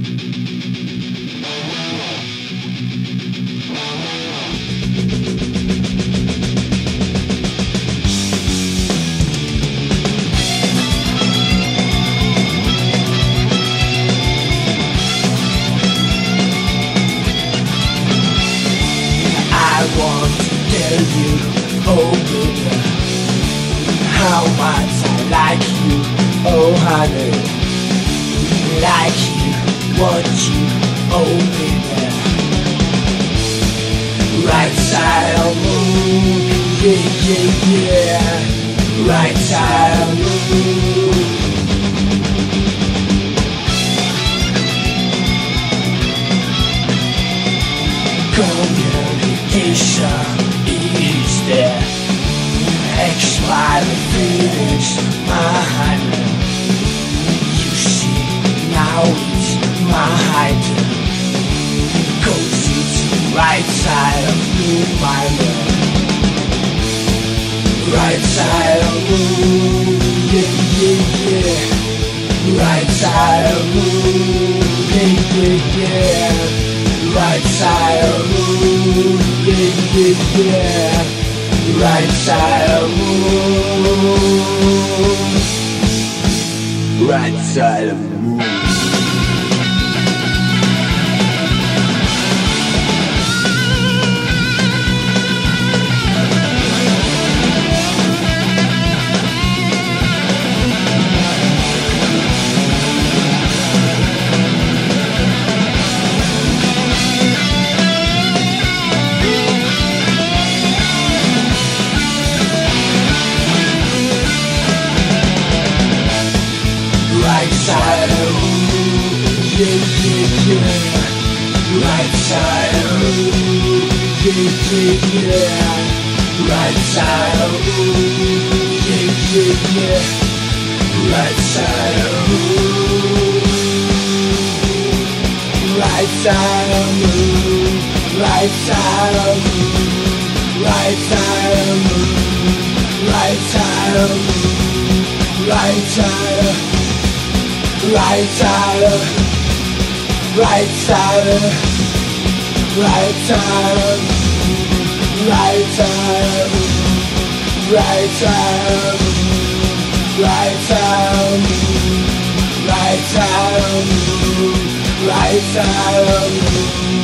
How much I like you, oh honey. Like you, want you, oh baby. Right side of moon, yeah, yeah, yeah. Right side of moon. Communication is there. Expired feelings, my honey. You see, now it's my height. Cause it's right side of you, my love. Right side of moon, yeah, yeah, yeah. Right side of moon, yeah, yeah, yeah. Right side of moon, yeah, yeah, yeah. Right side of moon. Right side of moon. Right side of moon, yeah, yeah, yeah. Right side of moon, yeah, yeah, yeah. Right side of moon, yeah, yeah, yeah. Right side of moon. Right side of moon, right side of moon. Right side of moon, right side of moon. Right side of right side of, right side of, right side of, right side of, right side of, right side of, right side of, right side of.